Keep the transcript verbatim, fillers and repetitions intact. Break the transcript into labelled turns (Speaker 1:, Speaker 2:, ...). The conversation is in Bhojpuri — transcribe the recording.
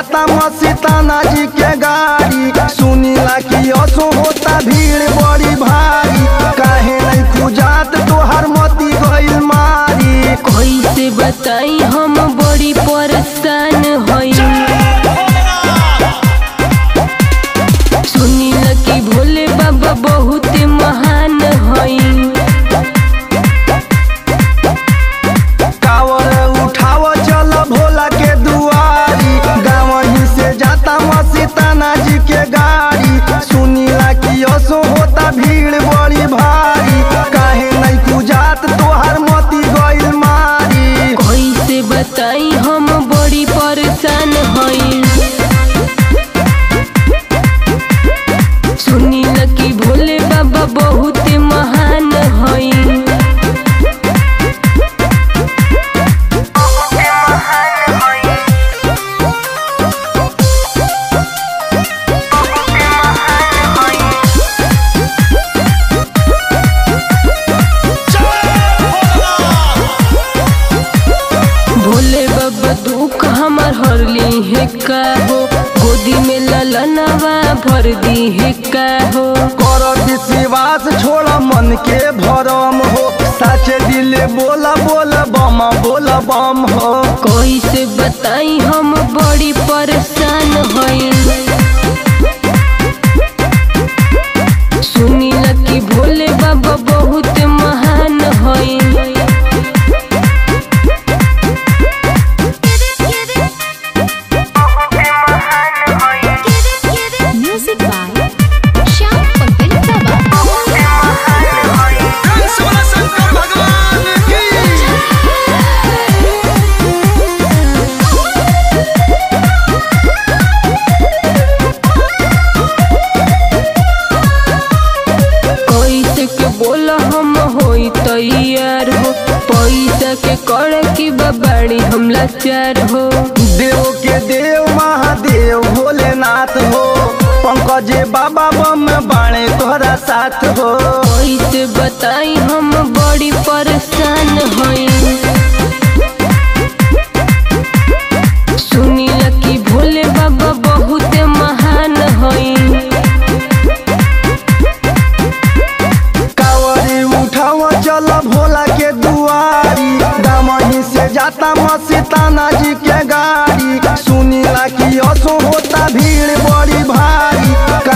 Speaker 1: जाता मस्ताना जी के गाड़ी। सुनीला की असो होता भीड़ बड़ी भारी, काहे नहीं खुजात तोहर मती गइल मारी।
Speaker 2: कैसे बताई हम बड़ी परेशान हई। सुनीला की भोले बाबा बहुत महान हई।
Speaker 1: कावर उठाव चल भोला के दुआरी, गाँव ही से जाता मस्ताना जी के गाड़ी। सुनीला की असो होता भीड़ बड़ी भारी, काहे नहीं खुजात तोहर मती गइल मारी।
Speaker 2: कैसे बताई हम बड़ी परेशान हई। सुनीला की भोले बाबा बहुत महान हई। भोले बाबा दुख हमार हरली है का हो, गोदी में ललनवा भर दी है का हो।
Speaker 1: कर विश्वास छोड़ मन के भरम हो, सच दिल बोला बोल बम बोल बम हो।
Speaker 2: कैसे बताई हम बड़ी परेशान हई। सुनीला की भोले बाबा बहुत महान हई। बोला हम होई तैयार हो, पैसा के करे की बाड़ी हम लाचार हो।
Speaker 1: देव के देव महादेव भोलेनाथ हो, पंकज बाबा बम बाणे तोहरा साथ हो।
Speaker 2: कैसे बताई हम बड़ी परेशान हई। सुनीला की भोले बाबा बहुत महान हई।
Speaker 1: चल भोला के दुआरी, दामही से जाता मस्ताना जी के गाड़ी। सुनीला की असो होता भीड़ बड़ी भारी,